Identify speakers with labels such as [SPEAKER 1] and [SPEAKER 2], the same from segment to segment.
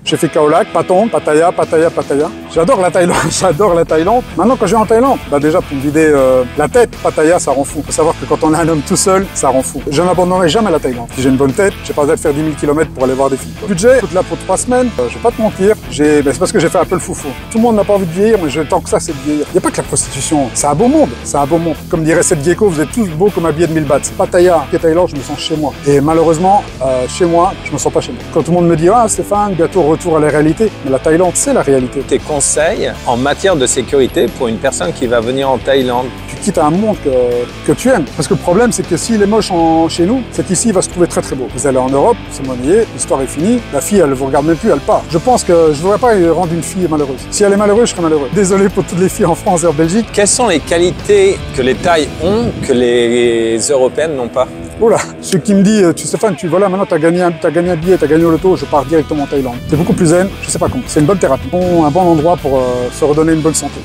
[SPEAKER 1] J'ai fait Khao Lak, Patong, Pattaya, Pattaya, Pattaya. J'adore la Thaïlande, j'adore la Thaïlande. Maintenant, quand je vais en Thaïlande, bah déjà pour me vider la tête, Pattaya, ça rend fou. Faut savoir que quand on est un homme tout seul, ça rend fou. Je n'abandonnerai jamais la Thaïlande. Si j'ai une bonne tête, j'ai pas besoin de faire 10 000 km pour aller voir des filles. Le budget, tout là pour 3 semaines, je vais pas te mentir, c'est parce que j'ai fait un peu le foufou. Tout le monde n'a pas envie de vieillir, mais tant que ça, c'est de vieillir. Il n'y a pas que la prostitution, c'est un beau monde, c'est un beau monde. Comme dirait cette gecko, vous êtes tous beaux comme un billet de 1000 bahts. Pattaya, qui est Thaïlande, je me sens chez moi. Et malheureusement, chez moi, je me sens pas chez moi. Quand tout le monde me dit, ah Stéphane, bientôt retour à la réalité, mais la Thaïlande, c'est la réalité.
[SPEAKER 2] Tes conseils en matière de sécurité pour une personne qui va venir en Thaïlande?
[SPEAKER 1] Tu quittes un monde que tu aimes. Parce que le problème, c'est que s'il est moche chez nous, c'est qu'ici, il va se trouver très très beau. Vous allez en Europe, c'est monnaie, l'histoire est finie, la fille, elle vous regarde même plus, elle part. Je pense que je ne voudrais pas rendre une fille malheureuse. Si elle est malheureuse, je serais malheureux. Désolé pour toutes les filles en France et en Belgique.
[SPEAKER 2] Quelles sont les qualités que les Thaïs ont que les Européennes n'ont pas?
[SPEAKER 1] Oula, ceux qui me disent, Stéphane, voilà, maintenant tu as gagné un billet, tu as gagné au loto, je pars directement en Thaïlande. C'est beaucoup plus zen, je sais pas comment. C'est une bonne thérapie, un bon endroit pour se redonner une bonne santé.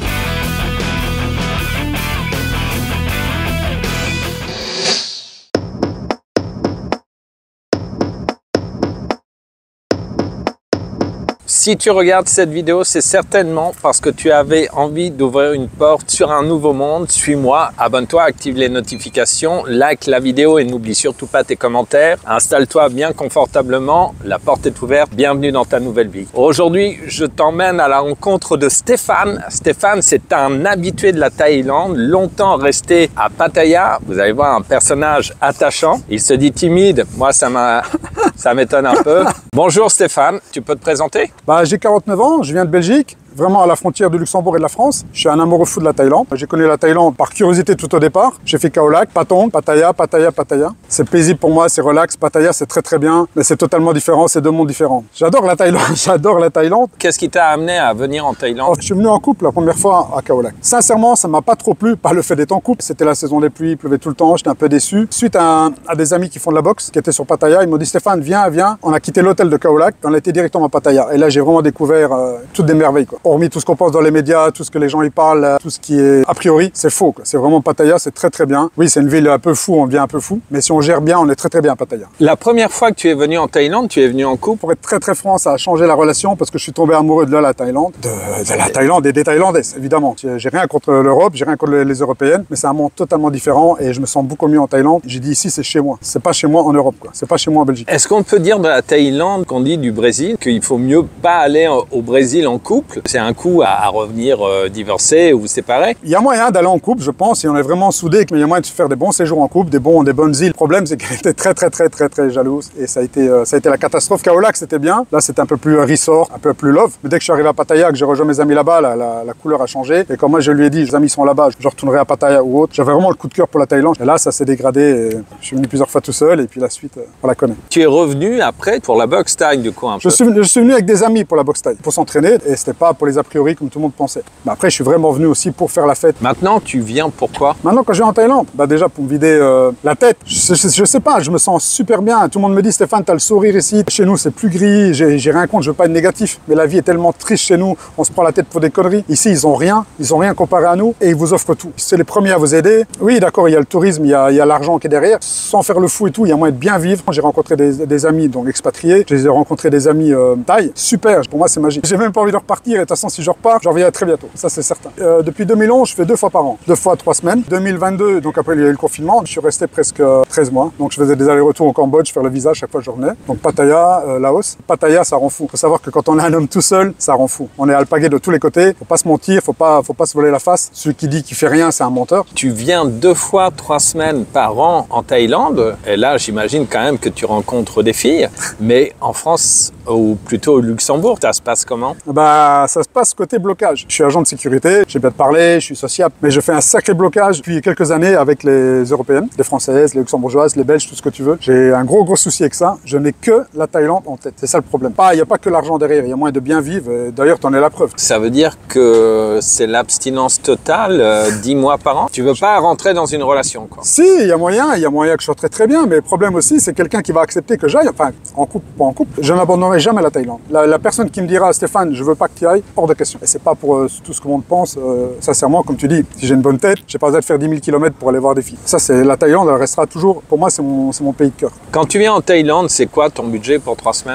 [SPEAKER 2] Si tu regardes cette vidéo, c'est certainement parce que tu avais envie d'ouvrir une porte sur un nouveau monde. Suis-moi, abonne-toi, active les notifications, like la vidéo et n'oublie surtout pas tes commentaires. Installe-toi bien confortablement, la porte est ouverte, bienvenue dans ta nouvelle vie. Aujourd'hui, je t'emmène à la rencontre de Stéphane. Stéphane, c'est un habitué de la Thaïlande, longtemps resté à Pattaya. Vous allez voir un personnage attachant. Il se dit timide, moi ça m'étonne un peu. Bonjour Stéphane, tu peux te présenter?
[SPEAKER 1] J'ai 49 ans, je viens de Belgique, vraiment à la frontière du Luxembourg et de la France. Je suis un amoureux fou de la Thaïlande. J'ai connu la Thaïlande par curiosité tout au départ. J'ai fait Khao Lak, Patong, Pattaya, Pattaya, Pattaya. C'est paisible pour moi, c'est relax. Pattaya, c'est très très bien, mais c'est totalement différent, c'est deux mondes différents. J'adore la Thaïlande, j'adore la Thaïlande.
[SPEAKER 2] Qu'est-ce qui t'a amené à venir en Thaïlande?
[SPEAKER 1] Je suis venu en couple la première fois à Khao Lak. Sincèrement, ça m'a pas trop plu, pas le fait d'être en couple. C'était la saison des pluies, il pleuvait tout le temps, j'étais un peu déçu. Suite à des amis qui font de la boxe, qui étaient sur Pattaya, ils m'ont dit Stéphane, viens. On a quitté l'hôtel de Khao Lak, on a été directement à Pattaya. Et là, j'ai vraiment découvert toutes des merveilles, quoi. Hormis tout ce qu'on pense dans les médias, tout ce que les gens y parlent, tout ce qui est a priori, c'est faux, quoi. C'est vraiment Pattaya, c'est très très bien. Oui, c'est une ville un peu fou, on devient un peu fou, mais si on gère bien, on est très très bien à Pattaya.
[SPEAKER 2] La première fois que tu es venu en Thaïlande, tu es venu en couple?
[SPEAKER 1] Pour être très très franc, ça a changé la relation parce que je suis tombé amoureux de la Thaïlande, de la Thaïlande et des Thaïlandaises, évidemment. J'ai rien contre l'Europe, j'ai rien contre les Européennes, mais c'est un monde totalement différent et je me sens beaucoup mieux en Thaïlande. J'ai dit ici, c'est chez moi. C'est pas chez moi en Europe, quoi. C'est pas chez moi en Belgique.
[SPEAKER 2] Est-ce qu'on peut dire de la Thaïlande qu'on dit du Brésil, qu'il faut mieux pas aller au Brésil en couple? C'est un coup à revenir divorcer ou vous séparer? Il
[SPEAKER 1] y a moyen d'aller en couple, je pense, si on est vraiment soudés, mais il y a moyen de faire des bons séjours en couple, des bonnes îles. Le problème, c'est qu'elle était très jalouse et ça a été la catastrophe. Khao Lak, c'était bien. Là, c'était un peu plus resort, un peu plus love. Mais dès que je suis arrivé à Pattaya, que j'ai rejoint mes amis là-bas, la couleur a changé. Et quand moi, je lui ai dit, les amis sont là-bas, je retournerai à Pattaya ou autre. J'avais vraiment le coup de cœur pour la Thaïlande. Et là, ça s'est dégradé. Et je suis venu plusieurs fois tout seul et puis la suite, on la connaît.
[SPEAKER 2] Tu es revenu après pour la boxe thaï, du coup, un peu?
[SPEAKER 1] Je suis venu avec des amis pour la boxe thaï, pour s'entraîner et c'était pas pour les a priori comme tout le monde pensait. Mais après, je suis vraiment venu aussi pour faire la fête.
[SPEAKER 2] Maintenant, tu viens pourquoi?
[SPEAKER 1] Maintenant, quand je viens en Thaïlande, déjà pour me vider la tête. Je sais pas, je me sens super bien. Tout le monde me dit Stéphane, t'as le sourire ici. Chez nous, c'est plus gris. J'ai rien contre, je veux pas être négatif. Mais la vie est tellement triste chez nous. On se prend la tête pour des conneries. Ici, ils ont rien comparé à nous et ils vous offrent tout. C'est les premiers à vous aider. Oui, d'accord, il y a le tourisme, il y a l'argent qui est derrière. Sans faire le fou et tout, il y a moyen de bien vivre. J'ai rencontré des amis donc expatriés. J'ai rencontré des amis thaïs. Super, pour moi, c'est magique. J'ai même pas envie de repartir et de toute façon, si je repars, je reviens très bientôt. Ça, c'est certain. Depuis 2011, je fais 2 fois par an. 2 fois 3 semaines. 2022, donc après il y a eu le confinement, je suis resté presque 13 mois. Donc je faisais des allers-retours au Cambodge, faire le visa chaque fois que je revenais. Donc Pattaya, Laos. Pattaya, ça rend fou. Faut savoir que quand on est un homme tout seul, ça rend fou. On est alpagué de tous les côtés. Faut pas se mentir, faut pas se voler la face. Celui qui dit qu'il fait rien, c'est un menteur.
[SPEAKER 2] Tu viens 2 fois 3 semaines par an en Thaïlande. Et là, j'imagine quand même que tu rencontres des filles. Mais en France, ou plutôt au Luxembourg, ça se passe comment?
[SPEAKER 1] Ça se passe côté blocage. Je suis agent de sécurité, j'ai bien de parler, je suis sociable, mais je fais un sacré blocage depuis quelques années avec les Européennes, les Françaises, les Luxembourgeoises, les Belges, tout ce que tu veux. J'ai un gros souci avec ça. Je n'ai que la Thaïlande en tête. C'est ça le problème. Il n'y a pas que l'argent derrière, il y a moyen de bien vivre. D'ailleurs, tu en es la preuve.
[SPEAKER 2] Ça veut dire que c'est l'abstinence totale 10 mois par an? Tu veux pas rentrer dans une relation, quoi?
[SPEAKER 1] Si, il y a moyen que je sois très bien, mais le problème aussi, c'est quelqu'un qui va accepter que j'aille, enfin, en couple, pas en couple. Je n'abandonnerai jamais la Thaïlande. La personne qui me dira, Stéphane, je veux pas que tu y ailles, hors de question. Et c'est pas pour tout ce que le monde pense, sincèrement, comme tu dis, si j'ai une bonne tête, j'ai pas besoin de faire 10 000 km pour aller voir des filles. Ça, c'est la Thaïlande, elle restera toujours, pour moi, c'est mon pays de cœur.
[SPEAKER 2] Quand tu viens en Thaïlande, c'est quoi ton budget pour 3 semaines?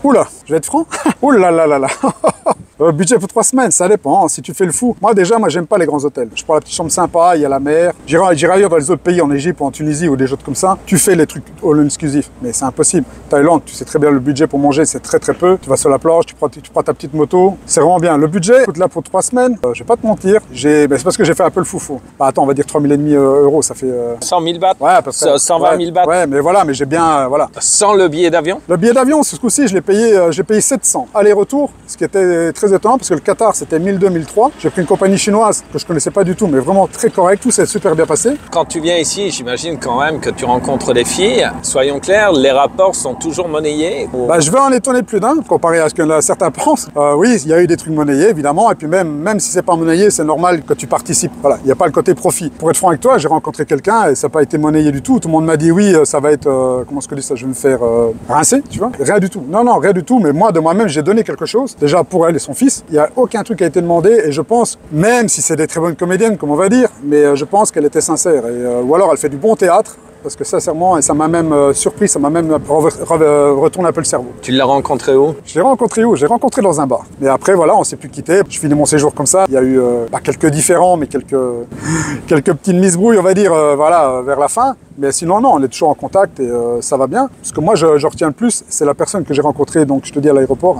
[SPEAKER 1] Oula, je vais être franc. Oula là là là. Budget pour 3 semaines, ça dépend, si tu fais le fou. Moi j'aime pas les grands hôtels. Je prends la petite chambre sympa, il y a la mer. J'irai ailleurs dans les autres pays, en Égypte ou en Tunisie ou des choses comme ça. Tu fais les trucs all exclusifs, mais c'est impossible. Thaïlande, tu sais très bien le budget pour manger, c'est très peu. Tu vas sur la plage, tu prends ta petite moto. C'est vraiment bien. Le budget, écoute, là pour 3 semaines, je vais pas te mentir, c'est parce que j'ai fait un peu le foufou. Bah attends, on va dire 3 500 €, ça fait...
[SPEAKER 2] 100 000 bahts.
[SPEAKER 1] Ouais, à peu près.
[SPEAKER 2] 120 000 bahts.
[SPEAKER 1] Ouais, mais voilà, mais j'ai bien... voilà.
[SPEAKER 2] Sans le billet d'avion?
[SPEAKER 1] Le billet d'avion, ce coup-ci, j'ai payé 700. Aller-retour, ce qui était très étonnant, parce que le Qatar, c'était 1002-1003. J'ai pris une compagnie chinoise que je connaissais pas du tout, mais vraiment très correct. Tout s'est super bien passé.
[SPEAKER 2] Quand tu viens ici, j'imagine quand même que tu rencontres des filles. Soyons clairs, les rapports sont toujours monnayés.
[SPEAKER 1] Bah, je vais en étonner plus d'un, comparé à ce que certains pensent. Oui, il y a eu des trucs monnayés, évidemment. Et puis même si c'est pas monnayé, c'est normal que tu participes. Voilà, il n'y a pas le côté profit. Pour être franc avec toi, j'ai rencontré quelqu'un et ça n'a pas été monnayé du tout. Tout le monde m'a dit oui, ça va être, comment est-ce que je dis ça, je vais me faire rincer, tu vois. Rien du tout. Non, rien du tout. Mais moi, de moi-même, j'ai donné quelque chose. Déjà pour elle et son fils. Il n'y a aucun truc qui a été demandé et je pense, même si c'est des très bonnes comédiennes, comme on va dire, mais je pense qu'elle était sincère. Ou alors elle fait du bon théâtre. Parce que sincèrement, et ça m'a même surpris, ça m'a même retourné un peu le cerveau.
[SPEAKER 2] Tu l'as rencontré où?
[SPEAKER 1] Je l'ai rencontré où? Je l'ai rencontré dans un bar. Mais après, voilà, on s'est plus quitté. Je finis mon séjour comme ça. Il y a eu quelques différends, mais quelques petites misbrouilles, on va dire, voilà, vers la fin. Mais sinon, non, on est toujours en contact et ça va bien. Ce que moi, je retiens le plus, c'est la personne que j'ai rencontrée, donc je te dis à l'aéroport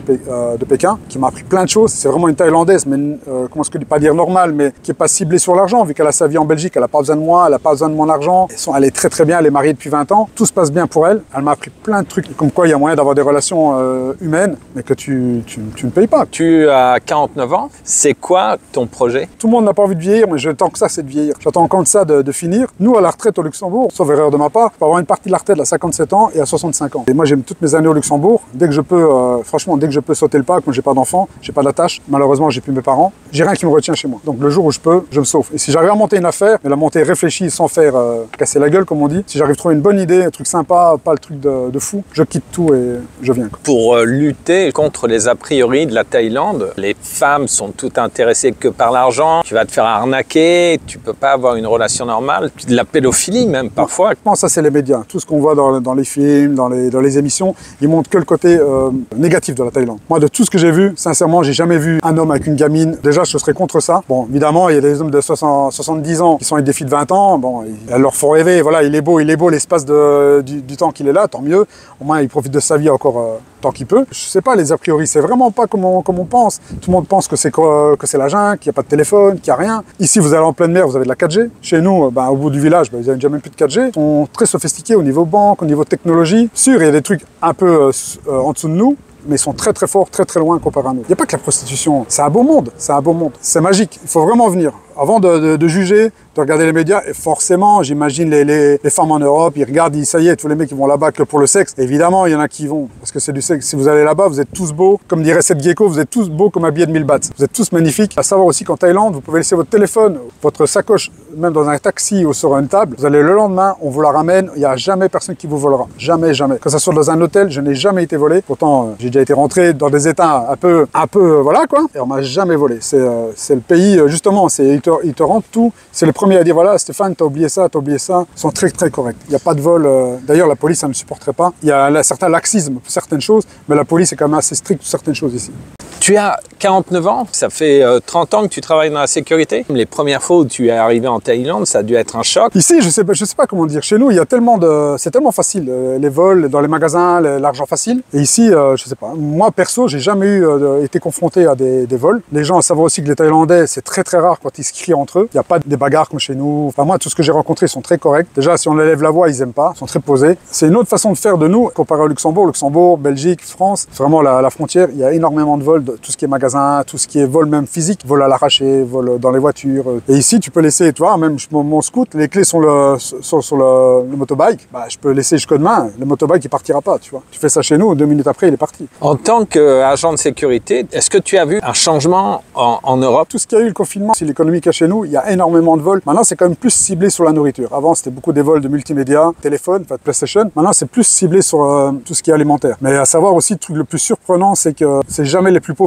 [SPEAKER 1] de Pékin, qui m'a appris plein de choses. C'est vraiment une Thaïlandaise, mais comment est-ce que je dis, pas dire normale, mais qui n'est pas ciblée sur l'argent, vu qu'elle a sa vie en Belgique, elle n'a pas besoin de moi, elle n'a pas besoin de mon argent. Elle est très bien, elle est mariée depuis 20 ans, tout se passe bien pour elle. Elle m'a appris plein de trucs, comme quoi il y a moyen d'avoir des relations humaines, mais que tu ne payes pas.
[SPEAKER 2] Tu as 49 ans, c'est quoi ton projet? Tout
[SPEAKER 1] le monde n'a pas envie de vieillir, mais j'attends que ça, c'est de vieillir. J'attends encore ça de finir. Nous, à la retraite au Luxembourg, sauf erreur de ma part, je peux avoir une partie de la retraite à 57 ans et à 65 ans. Et moi, j'aime toutes mes années au Luxembourg. Dès que je peux, franchement, dès que je peux sauter le pas, comme j'ai pas d'enfant, j'ai pas d'attache, malheureusement, j'ai plus mes parents, j'ai rien qui me retient chez moi. Donc le jour où je peux, je me sauve. Et si j'arrive à monter une affaire, mais la monter réfléchie sans faire casser la gueule, comme on dit, si j'arrive à trouver une bonne idée, un truc sympa, pas le truc de fou, je quitte tout et je viens.
[SPEAKER 2] Pour lutter contre les a priori de la Thaïlande, les femmes sont toutes intéressées que par l'argent, tu vas te faire arnaquer, tu peux pas avoir une relation normale, de la pédophilie même parfois.
[SPEAKER 1] Non, ça c'est les médias. Tout ce qu'on voit dans les films, dans les émissions, ils montrent que le côté négatif de la Thaïlande. Moi, de tout ce que j'ai vu, sincèrement, j'ai jamais vu un homme avec une gamine. Déjà, je serais contre ça. Bon, évidemment, il y a des hommes de 70 ans qui sont avec des filles de 20 ans. Bon, elles leur font rêver. Voilà, il est beau l'espace du temps qu'il est là, tant mieux. Au moins, il profite de sa vie encore tant qu'il peut. Je sais pas, les a priori, c'est vraiment pas comme on pense. Tout le monde pense que c'est la jungle, qu'il n'y a pas de téléphone, qu'il n'y a rien. Ici, vous allez en pleine mer, vous avez de la 4G. Chez nous, au bout du village, vous avez déjà même plus de 4G. Ils sont très sophistiqués au niveau banque, au niveau technologie. Sûr, il y a des trucs un peu en dessous de nous, mais ils sont très forts, très loin comparé à nous. Il n'y a pas que la prostitution. C'est un beau monde, c'est magique. Il faut vraiment venir. Avant de juger, de regarder les médias, et forcément, j'imagine les femmes en Europe, ils regardent, ça y est, tous les mecs qui vont là-bas que pour le sexe. Évidemment, il y en a qui y vont, parce que c'est du sexe. Si vous allez là-bas, vous êtes tous beaux. Comme dirait Seth Gecko, vous êtes tous beaux comme un billet de 1000 bahts. Vous êtes tous magnifiques. À savoir aussi qu'en Thaïlande, vous pouvez laisser votre téléphone, votre sacoche, même dans un taxi ou sur une table. Vous allez le lendemain, on vous la ramène. Il n'y a jamais personne qui vous volera. Jamais. Que ça soit dans un hôtel, je n'ai jamais été volé. Pourtant, j'ai déjà été rentré dans des états un peu, voilà quoi. Et on m'a jamais volé. C'est le pays, justement, ils te rendent tout. C'est le premier à dire, voilà, Stéphane, t'as oublié ça. Ils sont très corrects. Il n'y a pas de vol. D'ailleurs, la police, ça ne me supporterait pas. Il y a un certain laxisme pour certaines choses, mais la police est quand même assez stricte pour certaines choses ici.
[SPEAKER 2] Tu as 49 ans, ça fait 30 ans que tu travailles dans la sécurité. Les premières fois où tu es arrivé en Thaïlande, ça a dû être un choc.
[SPEAKER 1] Ici, je sais pas comment dire. Chez nous, il y a c'est tellement facile. Les vols, dans les magasins, l'argent facile. Et ici, je sais pas. Moi, perso, j'ai jamais été confronté à des vols. Les gens savent aussi que les Thaïlandais, c'est très rare quand ils se crient entre eux. Il n'y a pas des bagarres comme chez nous. Enfin, moi, tout ce que j'ai rencontré sont très corrects. Déjà, si on élève la voix, ils aiment pas. Ils sont très posés. C'est une autre façon de faire de nous, comparé au Luxembourg. Luxembourg, Belgique, France. Vraiment, la frontière, il y a énormément de vols. Tout ce qui est magasin, tout ce qui est vol même physique, vol à l'arraché, vol dans les voitures. Et ici, tu peux laisser, tu vois, même mon scoot, les clés sont sur le motobike. Bah, je peux laisser jusqu'à demain. Le motobike, il partira pas, tu vois. Tu fais ça chez nous, 2 minutes après, il est parti.
[SPEAKER 2] En tant qu'agent de sécurité, est-ce que tu as vu un changement en Europe?
[SPEAKER 1] Tout ce qu'il y a eu, le confinement, c'est l'économie qu'il y a chez nous, il y a énormément de vols. Maintenant, c'est quand même plus ciblé sur la nourriture. Avant, c'était beaucoup des vols de multimédia, téléphone, de PlayStation. Maintenant, c'est plus ciblé sur tout ce qui est alimentaire. Mais à savoir aussi, le truc le plus surprenant, c'est que c'est jamais les plus pauvres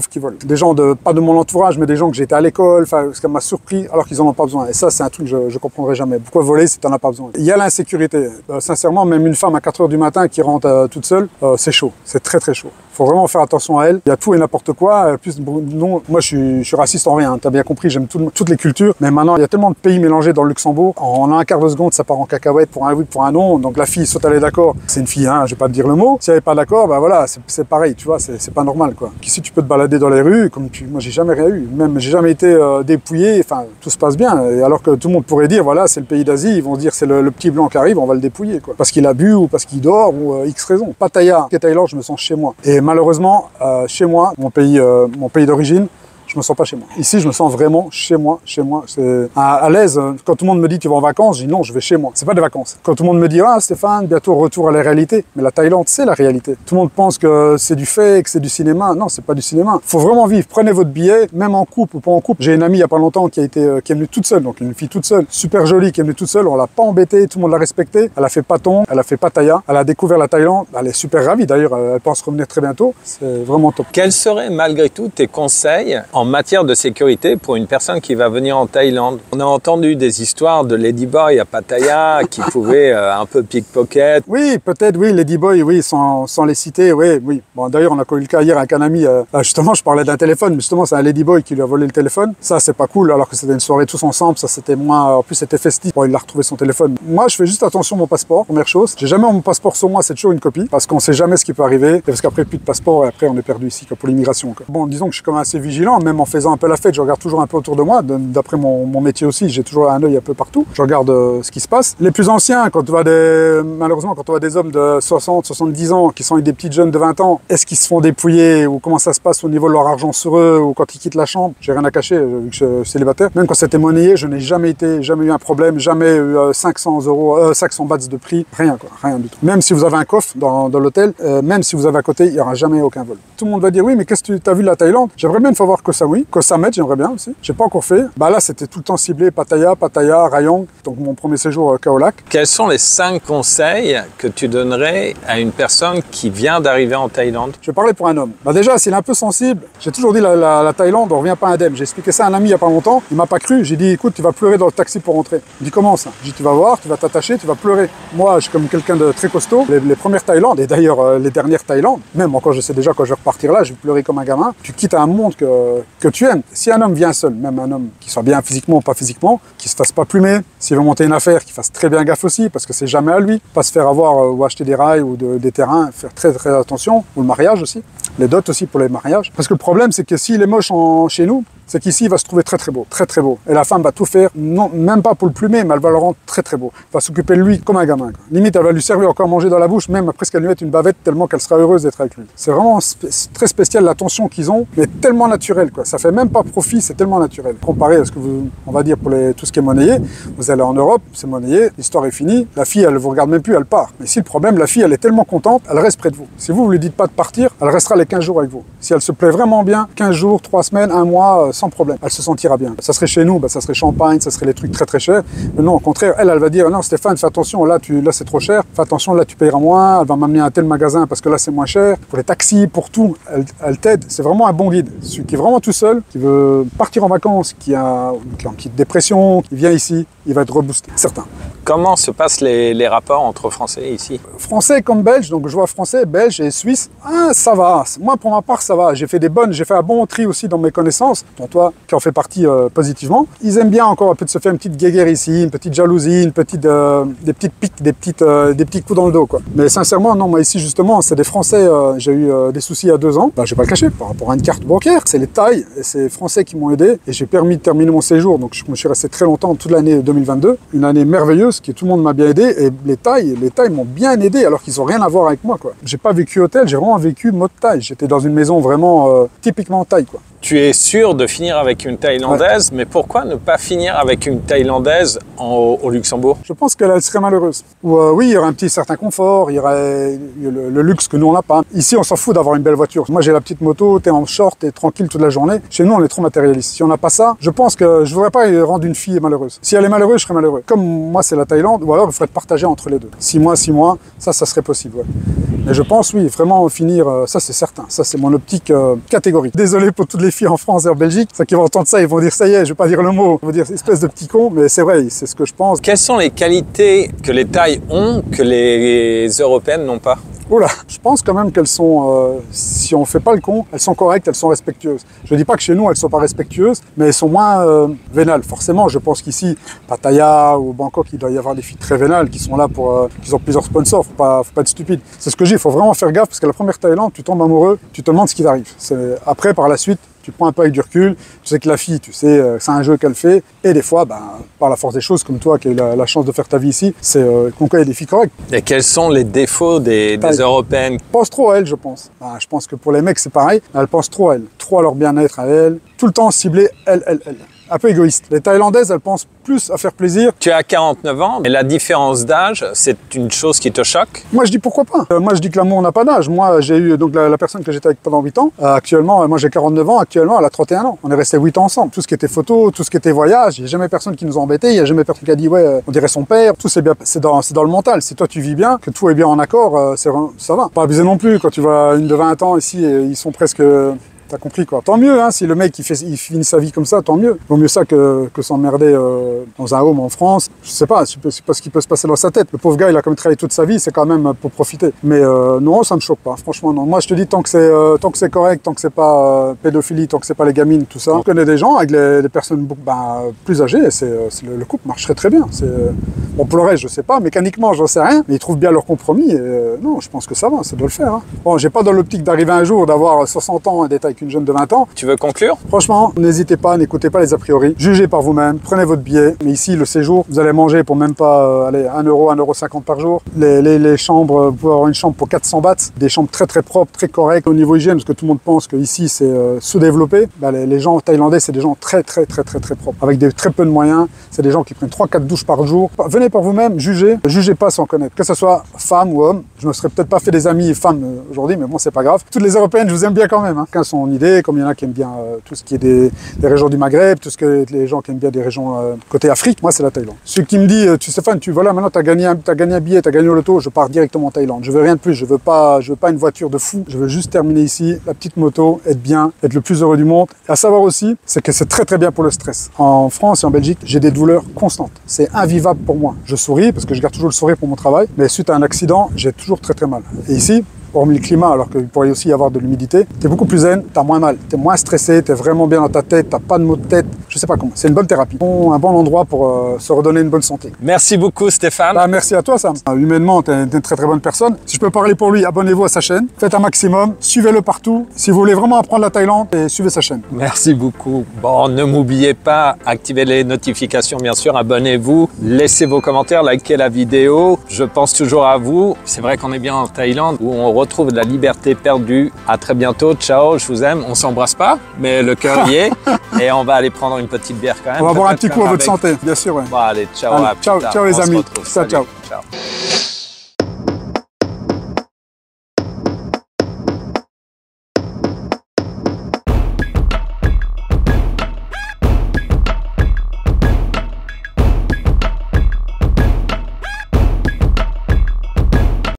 [SPEAKER 1] pauvres qui volent. Des gens pas de mon entourage, mais des gens que j'étais à l'école, ce qui m'a surpris, alors qu'ils en ont pas besoin. Et ça, c'est un truc que je comprendrai jamais. Pourquoi voler si t'en as pas besoin? Il y a l'insécurité. Sincèrement, même une femme à 4 h du matin qui rentre toute seule, c'est chaud. C'est très très chaud. Faut vraiment faire attention à elle. Il y a tout et n'importe quoi. Plus, non, moi, je suis raciste en rien. T'as bien compris, j'aime toutes les cultures. Mais maintenant, il y a tellement de pays mélangés dans le Luxembourg. En un quart de seconde, ça part en cacahuète pour un oui, pour un non. Donc la fille, soit elle est d'accord, c'est une fille, hein, je vais pas te dire le mot. Si elle est pas d'accord, bah voilà, c'est pareil, tu vois, c'est pas normal, quoi. Ici, tu peux te balader dans les rues, moi, j'ai jamais rien eu. Même, j'ai jamais été dépouillé. Enfin, tout se passe bien. Et alors que tout le monde pourrait dire, voilà, c'est le pays d'Asie. Ils vont dire, c'est le petit blanc qui arrive, on va le dépouiller, quoi. Parce qu'il a bu ou parce qu'il dort ou X raison. Pattaya, Thaïlande, je me sens chez moi. Et malheureusement, chez moi, mon pays d'origine, je me sens pas chez moi. Ici, je me sens vraiment chez moi. C'est à l'aise. Quand tout le monde me dit tu vas en vacances, je dis non, je vais chez moi. C'est pas des vacances. Quand tout le monde me dit ah Stéphane, bientôt retour à la réalité. Mais la Thaïlande, c'est la réalité. Tout le monde pense que c'est du fake, que c'est du cinéma. Non, c'est pas du cinéma. Faut vraiment vivre. Prenez votre billet, même en couple ou pas en couple. J'ai une amie il y a pas longtemps qui est venue toute seule, donc une fille toute seule, super jolie, qui est venue toute seule. On l'a pas embêtée, tout le monde l'a respectée. Elle a fait Patong, elle a fait Pattaya, elle a découvert la Thaïlande. Elle est super ravie d'ailleurs. Elle pense revenir très bientôt. C'est vraiment top.
[SPEAKER 2] Quels seraient malgré tout tes conseils en matière de sécurité pour une personne qui va venir en Thaïlande? On a entendu des histoires de ladyboy à Pattaya qui pouvaient un peu pickpocket.
[SPEAKER 1] Oui, peut-être, oui, ladyboy, oui, sans les citer, oui. Bon, d'ailleurs, on a connu le cas hier avec un ami, justement, je parlais d'un téléphone, mais justement, c'est un ladyboy qui lui a volé le téléphone. Ça, c'est pas cool, alors que c'était une soirée tous ensemble, ça, c'était moins, en plus, c'était festif. Bon, il a retrouvé son téléphone. Moi, je fais juste attention à mon passeport, première chose. J'ai jamais mon passeport sur moi, c'est toujours une copie, parce qu'on sait jamais ce qui peut arriver, parce qu'après, plus de passeport, et après, on est perdu ici, pour l'immigration. Bon, disons que je suis quand même assez vigilant, même en faisant un peu la fête, je regarde toujours un peu autour de moi, d'après mon métier aussi, j'ai toujours un œil un peu partout, je regarde ce qui se passe. Les plus anciens, malheureusement, quand on voit des hommes de 60, 70 ans qui sont avec des petites jeunes de 20 ans, est-ce qu'ils se font dépouiller ou comment ça se passe au niveau de leur argent sur eux ou quand ils quittent la chambre? J'ai rien à cacher, vu que je suis célibataire. Même quand c'était monnayé, je n'ai jamais eu un problème, jamais eu 500 bahts de prix, rien quoi, rien du tout. Même si vous avez un coffre dans l'hôtel, même si vous avez à côté, il n'y aura jamais aucun vol. Tout le monde va dire oui, mais qu'est-ce que tu as vu de la Thaïlande? J'aimerais bien une fois voir Koh Samui, Koh Samet, j'aimerais bien aussi. J'ai pas encore fait. Bah là, c'était tout le temps ciblé Pattaya, Rayong, donc mon premier séjour à Khao Lak.
[SPEAKER 2] Quels sont les 5 conseils que tu donnerais à une personne qui vient d'arriver en Thaïlande?
[SPEAKER 1] Je vais parler pour un homme. Bah déjà, s'il est un peu sensible, j'ai toujours dit la Thaïlande, on revient pas indemne. J'ai expliqué ça à un ami il y a pas longtemps, il m'a pas cru. J'ai dit écoute, tu vas pleurer dans le taxi pour rentrer. Il dit comment ça? J'ai dit tu vas voir, tu vas t'attacher, tu vas pleurer. Moi, je suis comme quelqu'un de très costaud. Les premières Thaïlandes, et d'ailleurs les dernières Thaïlandes, même encore je sais déjà quand je vais repartir là, je vais pleurer comme un gamin. Tu quittes un monde que tu aimes. Si un homme vient seul, même un homme qui soit bien physiquement ou pas physiquement, qui se fasse pas plumer, s'il veut monter une affaire, qu'il fasse très bien gaffe aussi, parce que c'est jamais à lui. Pas se faire avoir ou acheter des rails ou des terrains, faire très très attention, ou le mariage aussi, les dots aussi pour les mariages. Parce que le problème, c'est que s'il est moche chez nous, c'est qu'ici, il va se trouver très très beau, très très beau. Et la femme va tout faire, non, même pas pour le plumer, mais elle va le rendre très très beau. Elle va s'occuper de lui comme un gamin, quoi. Limite, elle va lui servir encore à manger dans la bouche, même après qu'elle lui mette une bavette, tellement qu'elle sera heureuse d'être avec lui. C'est vraiment très spécial l'attention qu'ils ont, mais tellement naturel, quoi. Ça fait même pas profit, c'est tellement naturel. Comparé à ce que on va dire pour tout ce qui est monnayé, vous allez en Europe, c'est monnayé, l'histoire est finie, la fille, elle vous regarde même plus, elle part. Mais si le problème, la fille, elle est tellement contente, elle reste près de vous. Si vous lui dites pas de partir, elle restera les 15 jours avec vous. Si elle se plaît vraiment bien, 15 jours, 3 semaines, 1 mois, sans problème. Elle se sentira bien. Ça serait chez nous, ça serait champagne, ça serait les trucs très très chers. Mais non, au contraire, elle va dire non Stéphane, fais attention, là c'est trop cher, fais attention, là tu payeras moins, elle va m'amener à un tel magasin parce que là c'est moins cher. Pour les taxis, pour tout, elle t'aide. C'est vraiment un bon guide. Celui qui est vraiment tout seul, qui veut partir en vacances, qui a une petite dépression, qui vient ici, il va être reboosté, certain.
[SPEAKER 2] Comment se passent les rapports entre Français ici?
[SPEAKER 1] Français comme Belge, donc je vois Français, Belge et Suisse. Ah, ça va. Moi, pour ma part, ça va. J'ai fait un bon tri aussi dans mes connaissances, dont toi, qui en fais partie positivement. Ils aiment bien encore un peu de se faire une petite guéguerre ici, une petite jalousie, des petites piques, des petits coups dans le dos, quoi. Mais sincèrement, non, moi ici, justement, c'est des Français. J'ai eu des soucis il y a 2 ans. Je vais pas le cacher, par rapport à une carte bancaire. C'est les Thaïs et c'est les Français qui m'ont aidé. Et j'ai permis de terminer mon séjour. Donc, je me suis resté très longtemps, toute l'année 2022. Une année merveilleuse, qui tout le monde m'a bien aidé. Et les Thaïs m'ont bien aidé, alors qu'ils ont rien à voir avec moi, quoi. J'ai pas vécu hôtel, j'ai vraiment vécu mode Thaï. J'étais dans une maison vraiment typiquement Thaï, quoi.
[SPEAKER 2] Tu es sûr de finir avec une Thaïlandaise, mais pourquoi ne pas finir avec une Thaïlandaise au Luxembourg?
[SPEAKER 1] Je pense qu'elle serait malheureuse. Oui, il y aurait un petit certain confort, il y aurait le luxe que nous on n'a pas. Ici, on s'en fout d'avoir une belle voiture. Moi, j'ai la petite moto, t'es en short, t'es tranquille toute la journée. Chez nous, on est trop matérialiste. Si on n'a pas ça, je pense que je voudrais pas rendre une fille malheureuse. Si elle est malheureuse, je serais malheureux. Comme moi, c'est la Thaïlande, ou alors il faudrait partager entre les deux. 6 mois, ça serait possible. Ouais. Mais je pense, oui, vraiment finir, ça c'est certain. Ça, c'est mon optique catégorique. Désolé pour toutes les filles en France et en Belgique. Ceux qui vont entendre ça, ils vont dire ça y est, je vais pas dire le mot. Ils vont dire espèce de petit con, mais c'est vrai, c'est ce que je pense.
[SPEAKER 2] Quelles sont les qualités que les Thaïs ont que les Européennes n'ont pas?
[SPEAKER 1] Oula, je pense quand même qu'elles sont, si on fait pas le con, elles sont correctes, elles sont respectueuses. Je dis pas que chez nous elles sont pas respectueuses, mais elles sont moins vénales. Forcément, je pense qu'ici, Pattaya ou Bangkok, il doit y avoir des filles très vénales qui sont là pour, qui ont plusieurs sponsors. Faut pas être stupide. C'est ce que je dis, il faut vraiment faire gaffe parce que la première Thaïlande, tu tombes amoureux, tu te demandes ce qui t'arrive. Après, par la suite, tu prends un peu avec du recul, tu sais que la fille, tu sais, c'est un jeu qu'elle fait, et des fois, par la force des choses, comme toi qui as eu la chance de faire ta vie ici, c'est qu'on connaît des filles correctes.
[SPEAKER 2] Et quels sont les défauts des Européennes?
[SPEAKER 1] Elles pensent trop à elles, je pense. Je pense que pour les mecs, c'est pareil, elles pensent trop à elles, trop à leur bien-être à elles, tout le temps ciblé, elles. Un peu égoïste. Les Thaïlandaises, elles pensent plus à faire plaisir.
[SPEAKER 2] Tu as 49 ans, mais la différence d'âge, c'est une chose qui te choque?
[SPEAKER 1] Moi, je dis pourquoi pas. Moi, je dis que l'amour n'a pas d'âge. Moi, j'ai eu donc la personne que j'étais avec pendant 8 ans. Actuellement, moi j'ai 49 ans. Actuellement, elle a 31 ans. On est restés 8 ans ensemble. Tout ce qui était photo, tout ce qui était voyage, il n'y a jamais personne qui nous a embêtés. Il n'y a jamais personne qui a dit ouais, on dirait son père. Tout c'est bien. C'est dans le mental. Si toi tu vis bien, que tout est bien en accord, ça va. Pas abuser non plus. Quand tu vois une de 20 ans ici, ils sont presque... T'as compris quoi. Tant mieux, hein, si le mec il finit sa vie comme ça, tant mieux. Vaut mieux ça que s'emmerder dans un home en France. Je sais pas ce qui peut se passer dans sa tête. Le pauvre gars, il a quand même travaillé toute sa vie, c'est quand même pour profiter. Mais non, ça me choque pas. Franchement, non. Moi, je te dis, tant que c'est correct, tant que c'est pas pédophilie, tant que c'est pas les gamines, tout ça. On connaît des gens avec des personnes plus âgées, le couple marcherait très bien. Bon, pour le reste, je sais pas. Mécaniquement, j'en sais rien. Mais ils trouvent bien leur compromis. Et, non, je pense que ça va, ça doit le faire. Hein. Bon, j'ai pas dans l'optique d'arriver un jour d'avoir 60 ans et d'être avec une jeune de 20 ans.
[SPEAKER 2] Tu veux conclure?
[SPEAKER 1] Franchement, n'hésitez pas, n'écoutez pas les a priori. Jugez par vous-même, prenez votre billet. Mais ici, le séjour, vous allez manger pour même pas 1 €, 1,50 € par jour. Les chambres, vous pouvez avoir une chambre pour 400 bahts. Des chambres très très propres, très correctes au niveau hygiène, parce que tout le monde pense qu'ici c'est sous-développé. Les gens thaïlandais, c'est des gens très propres, avec très peu de moyens. C'est des gens qui prennent 3-4 douches par jour. Venez par vous-même, jugez. Jugez pas sans connaître. Que ce soit femme ou homme. Je me serais peut-être pas fait des amis femmes aujourd'hui, mais bon, c'est pas grave. Toutes les Européennes, je vous aime bien quand même. Hein. Chacun son idée, comme il y en a qui aiment bien tout ce qui est des régions du Maghreb, tout ce que les gens qui aiment bien des régions côté Afrique, moi c'est la Thaïlande. Celui qui me dit, Stéphane, voilà, maintenant tu as gagné un billet, tu as gagné au loto, je pars directement en Thaïlande. Je veux rien de plus, je veux pas une voiture de fou, je veux juste terminer ici, la petite moto, être bien, être le plus heureux du monde. Et à savoir aussi, c'est que c'est très bien pour le stress. En France et en Belgique, j'ai des douleurs constantes. C'est invivable pour moi. Je souris parce que je garde toujours le sourire pour mon travail, mais suite à un accident, j'ai toujours très mal. Et ici, hormis le climat, alors qu'il pourrait aussi y avoir de l'humidité, t'es beaucoup plus zen, t'as moins mal, t'es moins stressé, t'es vraiment bien dans ta tête, t'as pas de maux de tête, je sais pas comment. C'est une bonne thérapie, un bon endroit pour se redonner une bonne santé.
[SPEAKER 2] Merci beaucoup Stéphane.
[SPEAKER 1] Merci à toi Sam. Humainement, t'es une très bonne personne. Si je peux parler pour lui, abonnez-vous à sa chaîne, faites un maximum, suivez-le partout. Si vous voulez vraiment apprendre la Thaïlande, suivez sa chaîne.
[SPEAKER 2] Merci beaucoup. Bon, ne m'oubliez pas, activez les notifications bien sûr, abonnez-vous, laissez vos commentaires, likez la vidéo. Je pense toujours à vous. C'est vrai qu'on est bien en Thaïlande où on retrouve de la liberté perdue. À très bientôt. Ciao, je vous aime. On s'embrasse pas, mais le cœur y est. Et on va aller prendre une petite bière quand même.
[SPEAKER 1] On va boire un petit coup à votre santé, bien sûr. Ouais.
[SPEAKER 2] Bon, allez, ciao.
[SPEAKER 1] Allez, ciao les amis.
[SPEAKER 2] Ciao.